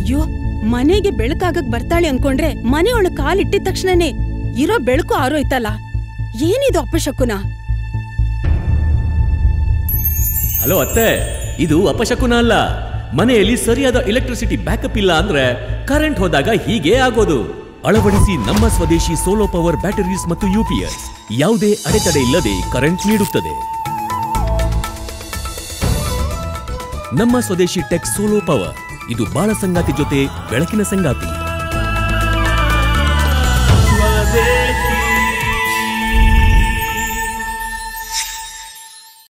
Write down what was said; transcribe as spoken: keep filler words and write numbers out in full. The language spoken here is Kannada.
ಅಯ್ಯೋ, ಮನೆಗೆ ಬೆಳಕಾಗಕ್ ಬರ್ತಾಳೆ ಅನ್ಕೊಂಡ್ರೆ ಮನೆಯೊಳಗ್ ಕಾಲಿಟ್ಟಿದ ತಕ್ಷಣನೇ ಇರೋ ಬೆಳಕು ಆರೋಯ್ತಲ್ಲ. ಏನಿದು ಅಪಶಕುನ? ಹಲೋ ಅತ್ತೆ, ಇದು ಅಪಶಕುನ ಅಲ್ಲ. ಮನೆಯಲ್ಲಿ ಸರಿಯಾದ ಎಲೆಕ್ಟ್ರಿಸಿಟಿ ಬ್ಯಾಕಪ್ ಇಲ್ಲ ಅಂದ್ರೆ ಕರೆಂಟ್ ಹೋದಾಗ ಹೀಗೆ ಆಗೋದು. ಅಳವಡಿಸಿ ನಮ್ಮ ಸ್ವದೇಶಿ ಸೋಲೋ ಪವರ್ ಬ್ಯಾಟರೀಸ್ ಮತ್ತು ಯುಪಿಎಸ್. ಯಾವುದೇ ಅಡೆತಡೆ ಇಲ್ಲದೆ ಕರೆಂಟ್ ನೀಡುತ್ತದೆ. ನಮ್ಮ ಸ್ವದೇಶಿ ಟೆಕ್ ಸೋಲೋ ಪವರ್, ಇದು ಬಾಳ ಸಂಗಾತಿ ಜೊತೆ ಬೆಳಕಿನ ಸಂಗಾತಿ.